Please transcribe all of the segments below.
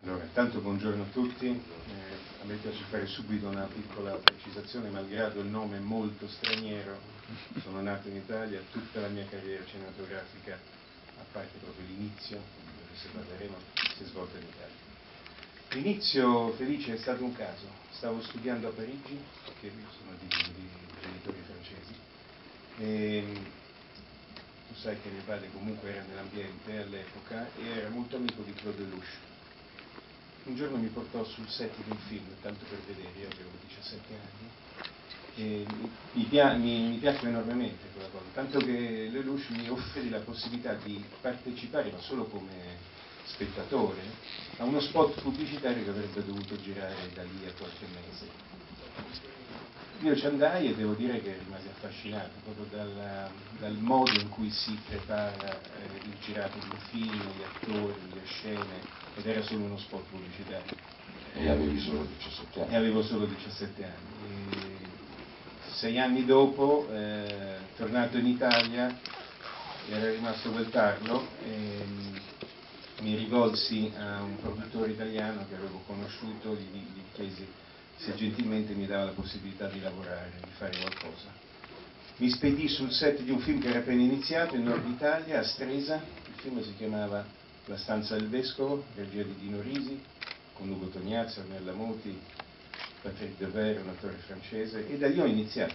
Allora, intanto buongiorno a tutti, a me piace fare subito una piccola precisazione, malgrado il nome molto straniero, sono nato in Italia, tutta la mia carriera cinematografica, a parte proprio l'inizio, dove se parleremo, si è svolta in Italia. L'inizio felice è stato un caso, stavo studiando a Parigi, perché io sono di genitori francesi, e tu sai che mio padre comunque era nell'ambiente all'epoca e era molto amico di Claude Lelouch. Un giorno mi portò sul set di un film, tanto per vedere, io avevo 17 anni, e mi piacque enormemente quella cosa, tanto che Lelouch mi offrì la possibilità di partecipare, ma solo come spettatore, a uno spot pubblicitario che avrebbe dovuto girare da lì a qualche mese. Io ci andai e devo dire che rimasi affascinato proprio dal modo in cui si prepara il girato di un film, gli attori, le scene, ed era solo uno spot pubblicitario. E avevi solo 17 anni? E avevo solo 17 anni. E 6 anni dopo, tornato in Italia, era rimasto quel tarlo, e mi rivolsi a un produttore italiano che avevo conosciuto, gli chiesi se gentilmente mi dava la possibilità di lavorare, di fare qualcosa. Mi spedì sul set di un film che era appena iniziato in Nord Italia, a Stresa. Il film si chiamava La stanza del vescovo, regia di Dino Risi, con Ugo Tognazzi, Ornella Muti, Patrick Devers, un attore francese, e da lì ho iniziato.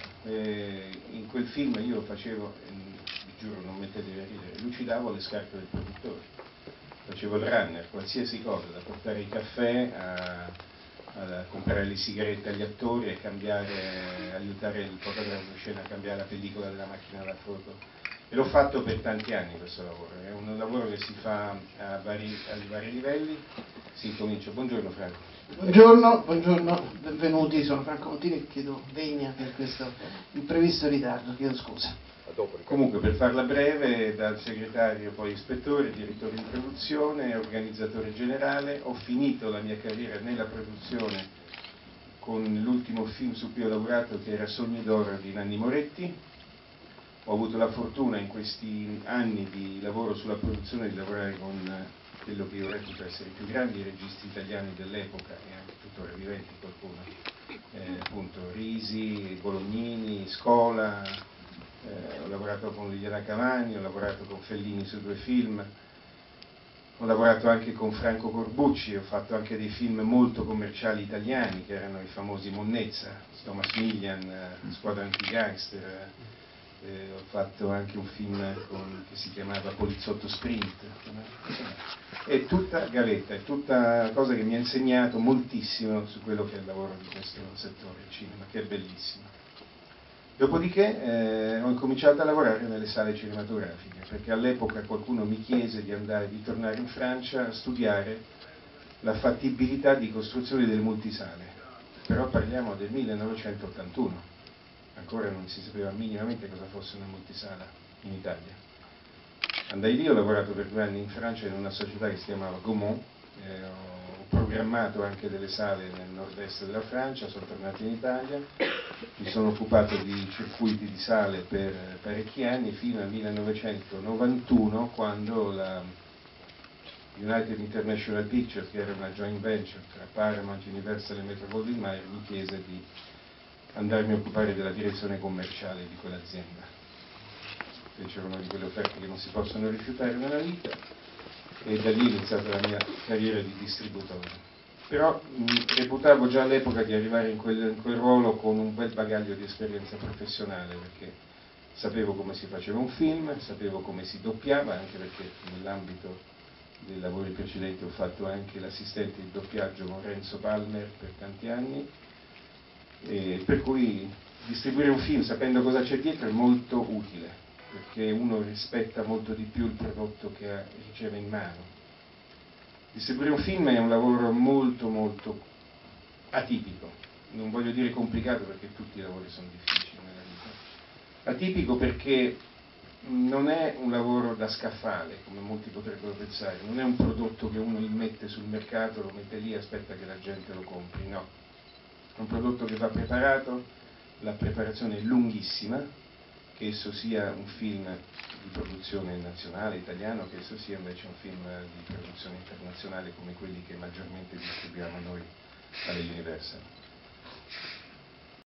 In quel film io facevo, vi giuro, non mettetevi a ridere, lucidavo le scarpe del produttore, facevo il runner, qualsiasi cosa, da portare il caffè a comprare le sigarette agli attori e aiutare il fotografo di scena a cambiare la pellicola della macchina da foto. E l'ho fatto per tanti anni questo lavoro, è un lavoro che si fa a vari livelli, si comincia. Buongiorno Franco. Buongiorno, benvenuti, sono Franco Montini e chiedo venia per questo imprevisto ritardo, chiedo scusa. Comunque, per farla breve, dal segretario poi ispettore, direttore di produzione, organizzatore generale, ho finito la mia carriera nella produzione con l'ultimo film su cui ho lavorato, che era Sogni d'oro di Nanni Moretti. Ho avuto la fortuna in questi anni di lavoro sulla produzione di lavorare con quello che io reputo essere i più grandi registi italiani dell'epoca, e anche tuttora viventi qualcuno, appunto Risi, Bolognini, Scola. Ho lavorato con Liliana Cavani, ho lavorato con Fellini su 2 film, ho lavorato anche con Franco Corbucci, ho fatto anche dei film molto commerciali italiani che erano i famosi Monnezza, Thomas Millian, Squadra Antigangster, ho fatto anche un film che si chiamava Poliziotto Sprint. È tutta gavetta, è tutta cosa che mi ha insegnato moltissimo su quello che è il lavoro di questo settore, il cinema, che è bellissimo. Dopodiché ho incominciato a lavorare nelle sale cinematografiche, perché all'epoca qualcuno mi chiese di tornare in Francia a studiare la fattibilità di costruzione del multisale, però parliamo del 1981, ancora non si sapeva minimamente cosa fosse una multisala in Italia. Andai lì, ho lavorato per 2 anni in Francia in una società che si chiamava Gaumont, ho programmato anche delle sale nel nord-est della Francia, sono tornato in Italia, mi sono occupato di circuiti di sale per parecchi anni, fino al 1991, quando la United International Pictures, che era una joint venture tra Paramount, Universal e Metro-Goldwyn-Mayer, mi chiese di andarmi a occupare della direzione commerciale di quell'azienda. Fecero una di quelle offerte che non si possono rifiutare nella vita, e da lì è iniziata la mia carriera di distributore. Però reputavo già all'epoca di arrivare in quel ruolo con un bel bagaglio di esperienza professionale, perché sapevo come si faceva un film, sapevo come si doppiava, anche perché nell'ambito dei lavori precedenti ho fatto anche l'assistente di doppiaggio con Renzo Palmer per tanti anni, e per cui distribuire un film sapendo cosa c'è dietro è molto utile, perché uno rispetta molto di più il prodotto che riceve in mano. Distribuire un film è un lavoro molto molto atipico, non voglio dire complicato perché tutti i lavori sono difficili nella vita. Atipico perché non è un lavoro da scaffale, come molti potrebbero pensare, non è un prodotto che uno mette sul mercato, lo mette lì e aspetta che la gente lo compri, no. È un prodotto che va preparato, la preparazione è lunghissima, che esso sia un film di produzione nazionale italiano, che esso sia invece un film di produzione internazionale come quelli che maggiormente distribuiamo noi alle Universal.